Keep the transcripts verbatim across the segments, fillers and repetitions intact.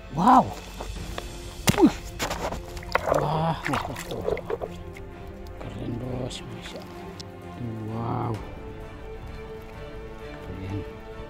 Wow. Wih. Wah, wah, wah. Keren bos, masya. Wow. Keren.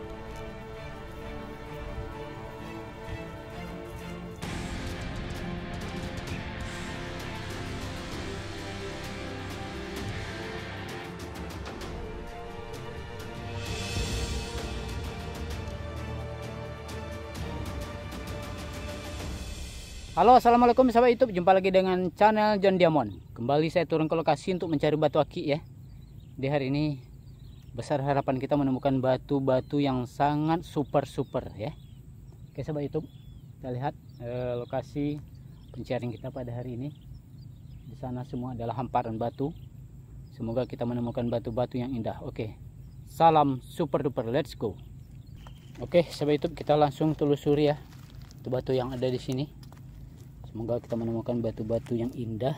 Halo, assalamualaikum sahabat YouTube, jumpa lagi dengan channel John Diamond. Kembali saya turun ke lokasi untuk mencari batu aki ya. Di hari ini besar harapan kita menemukan batu-batu yang sangat super super ya. Oke sahabat YouTube, kita lihat eh, lokasi pencarian kita pada hari ini. Di sana semua adalah hamparan batu. Semoga kita menemukan batu-batu yang indah. Oke, salam super duper, let's go. Oke sahabat YouTube, kita langsung telusuri ya batu-batu yang ada di sini. Semoga kita menemukan batu-batu yang indah.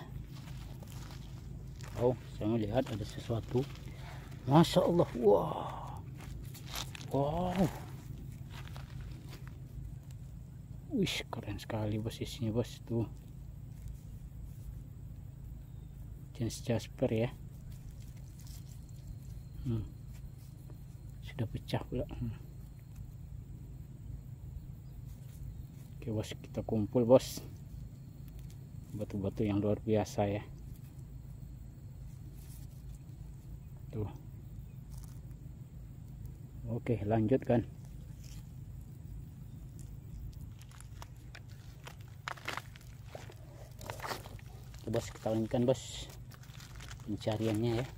Oh, saya melihat ada sesuatu. Masya Allah. Wow. Wow. Wih, keren sekali bos isinya bos. Tuh. Jenis jasper ya. Hmm. Sudah pecah pula. Hmm. Oke bos, kita kumpul bos. Batu-batu yang luar biasa ya. Tuh. Oke, lanjutkan. Tuh, bos, kita lanjutkan bos pencariannya ya.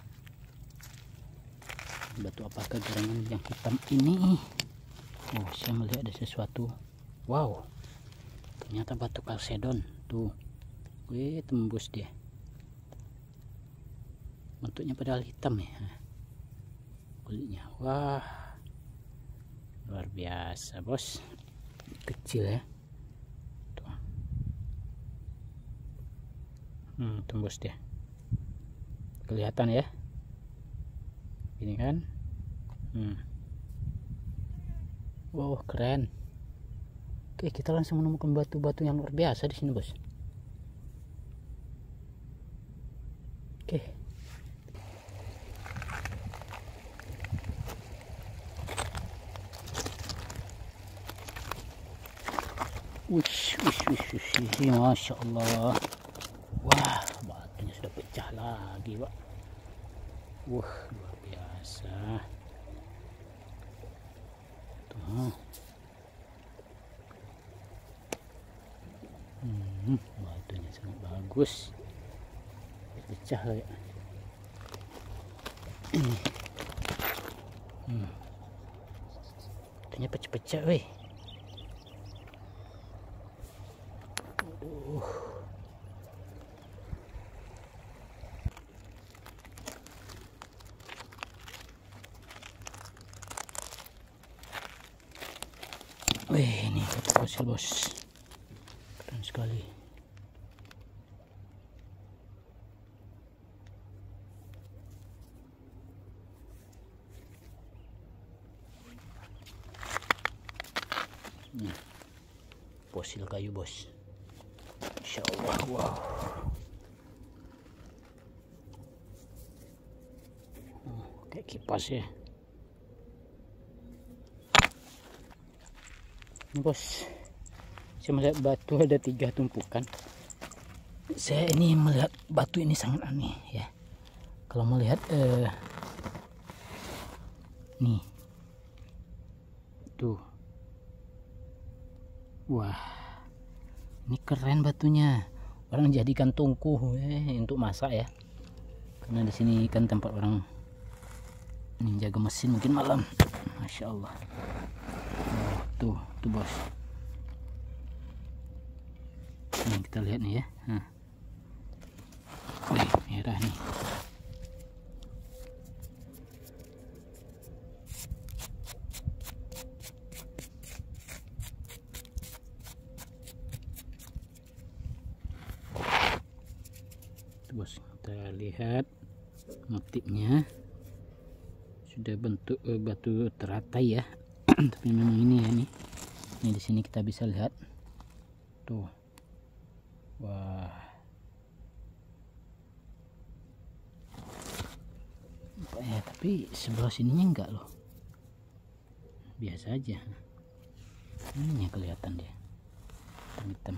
Batu apakah gerangan yang hitam ini? Oh, saya melihat ada sesuatu. Wow, ternyata batu kalsedon. Tuh. Wih, tembus dia. Bentuknya padahal hitam ya kulitnya. Wah, luar biasa bos. Kecil ya. Tuh. Hmm, tembus dia. Kelihatan ya. Ini kan. Hmm. Wow, keren. Oke, kita langsung menemukan batu-batu yang luar biasa di sini bos. Oke. Wish, wish, wish, wish, masya Allah. Wah, batunya sudah pecah lagi, Pak. Wah, luar biasa. Tuh. Hmm, batunya sangat bagus. Pecah lagi. Ini. Hmm. Ternyata pecah-pecah, weh. Aduh. Wih, ini batu fosil bos. Keren sekali. Nah, fosil kayu bos. Insya Allah. Wow. Oh, kayak kipas ya. Ini bos, saya melihat batu ada tiga tumpukan. Saya ini melihat batu ini sangat aneh ya. Kalau melihat eh, nih, tuh. Wah, ini keren batunya. Orang jadikan tungku eh, untuk masak ya. Karena di sini kan tempat orang menjaga mesin mungkin malam. Masya Allah. Oh, tuh, tuh bos. Ini kita lihat nih ya. Nah. Wih, merah nih. Bos, kita lihat motifnya sudah bentuk eh, batu teratai ya. Tapi memang ini ya nih. Ini di sini kita bisa lihat Tuh. Wah. Ya, tapi sebelah sininya enggak loh. Biasa aja. Ininya kelihatan dia. Hitam.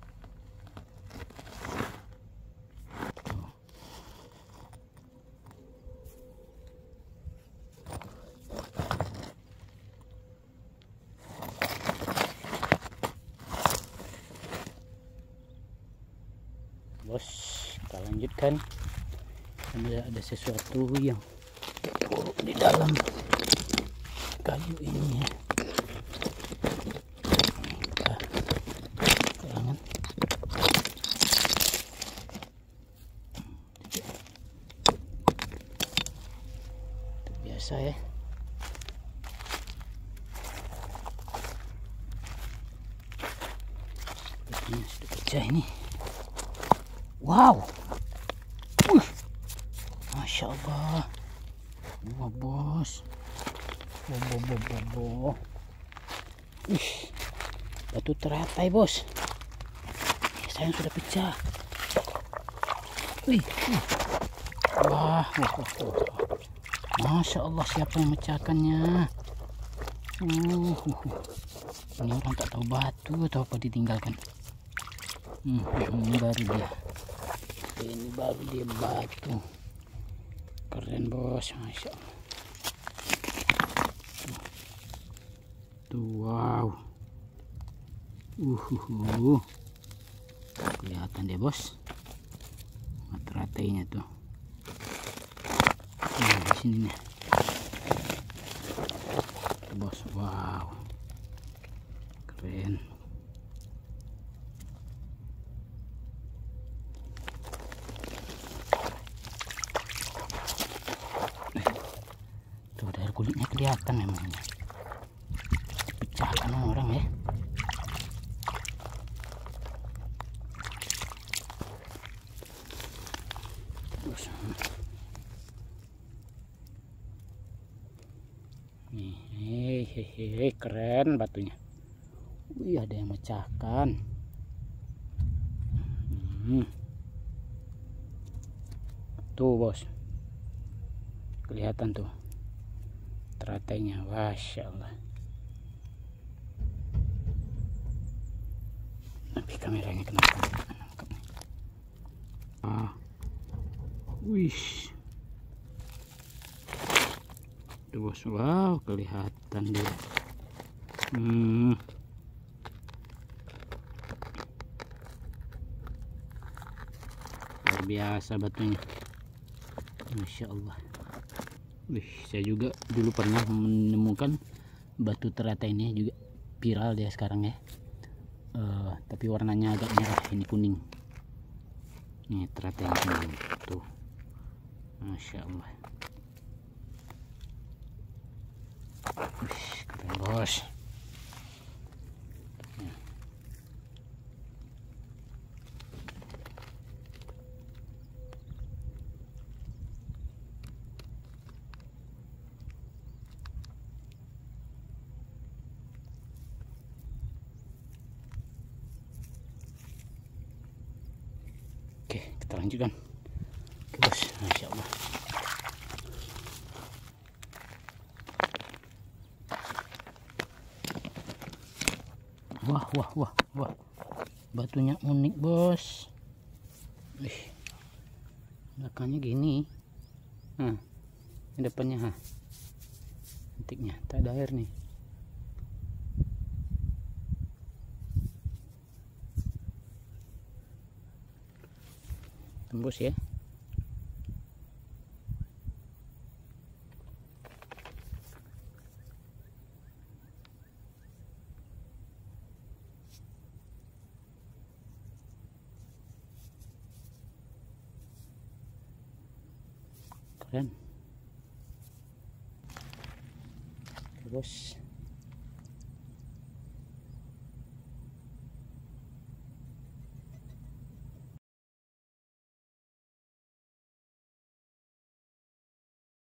Bos, kita lanjutkan. Ada ada sesuatu yang buruk di dalam kayu ini ya. Kita jangan itu biasa ya. Ini sudah pecah ini. Wow, uh, masya Allah, wah bos, boh boh boh boh boh, uh, batu teratai bos, sayang sudah pecah, wih, uh. Wah, wah, wah, wah, masya Allah, siapa yang memecahkannya? Uh, uh, uh. Ini orang tak tahu batu atau apa ditinggalkan. Hmm, ini baru dia. Ini baru dia batu. Keren bos, masya Allah. Tuh, wow. Uhuhu. Kelihatan deh bos. Materatainya tuh. Nah, di sini nih. Tuh, bos, wow. Keren. Kulitnya kelihatan memangnya, pecahkan orang ya. Terus nih, hehehe, keren batunya. Wih, ada yang mecahkan. Hmm. Tuh bos, kelihatan tuh teratainya, masya Allah. Tapi kameranya kenapa nangkep nih? Ah, wih, tuh bos, wow, kelihatan dia. Hmm. Luar biasa batunya, masya Allah. Wih, saya juga dulu pernah menemukan batu teratai ini, juga viral dia sekarang ya. Uh, tapi warnanya agak merah, ini kuning. Ini teratai yang kuning tuh, masya Allah. Wih, keren bos. Oke, kita lanjutkan. Oke bos, masya Allah. Wah, wah, wah, wah, batunya unik bos. Wih, belakangnya gini. Nah, depannya ha, titiknya tak ada air nih. Tembus ya. Keren bos.